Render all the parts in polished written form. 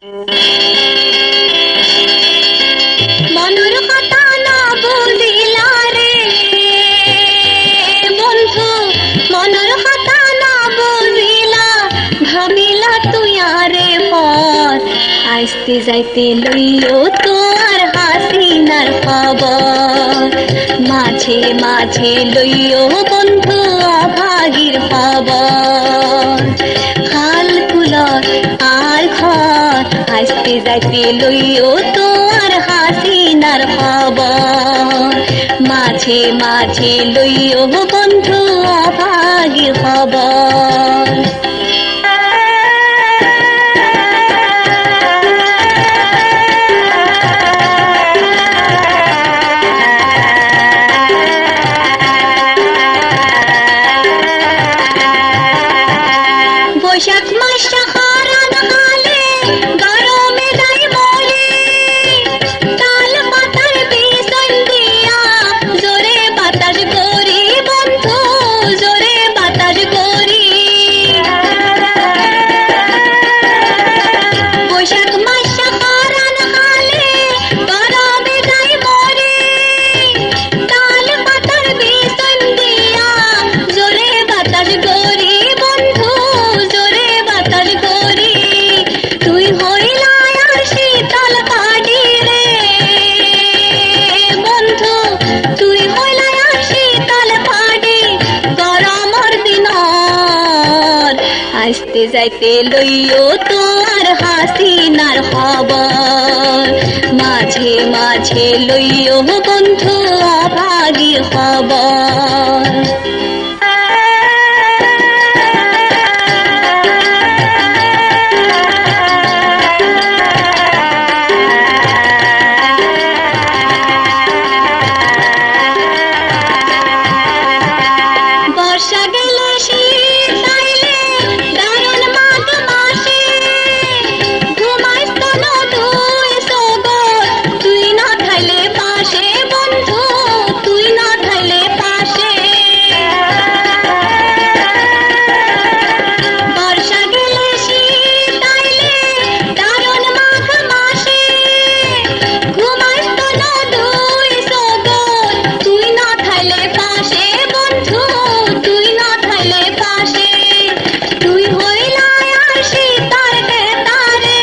মনের কথা না বুঝিলা রে বন্ধু, মনের কথা না বুঝিলা, ভাবিলা তুই আরে পর, আইতে যাইতে লইও তোর হাসিনার খবর, মাঝে মাঝে লইও বন্ধু অভাগীর খবর, খাল কুলর আর ঘর, আসতে যাইতে লইও তোর হাসিনার খবর, মাঝে মাঝে লইও বন্ধু অভাগীর খবর। বৈশাখ মাসটা খরান কালে গরমে যাই মরে, তাল পাতার পিছন দিয়া জোরে বাতাস করি বন্ধু, জোরে বাতাস করি। বৈশাখ মাসটা খরান কালে গরমে যাই মরে, তাল পাতার পিছন দিয়া জোরে বাতাস করি বন্ধু, জোরে বাতাস করি। তুই হইলা আর শীতল কাটি রে বন্ধু, তুই হইলা আর শীতল কাটি, গরমর দিনর আসতে যাইতে লইও তোর হাসিনার খবর, মাঝে মাঝে লইও বন্ধু অভাগীর খবর। বর্ষা গেলে শীত আইলে দারুণ মাঘ মাসে, ঘুমাইস তনু তুই সগর, তুই না থাইলে পাশে বন্ধু, তুই না থাইলে পাশে। বর্ষা গেলে শীত আইলে দারুণ মাঘ মাসে, ঘুমাইস তনু তুই সগর, তুই না থাইলে পাশে বন্ধু, তুই না থাইলে পাশে। তুই হইলা আর শীতার কেতারে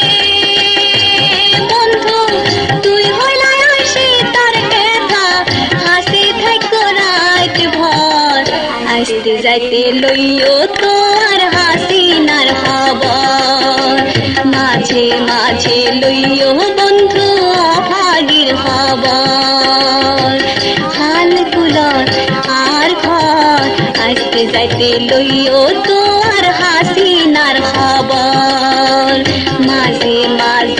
বন্ধু, তুই হইলা আর শীতার কেতা, হাসি থাইকো রাত ভর, আসতে যাইতে লইও তোর হাসিনার খবর, মাঝে মাঝে লইও বন্ধু অভাগীর খবর, খাল কুলর আর ঘর, আসতে যাইতে লইও তোর হাসিনার খবর, মাঝে মাঝে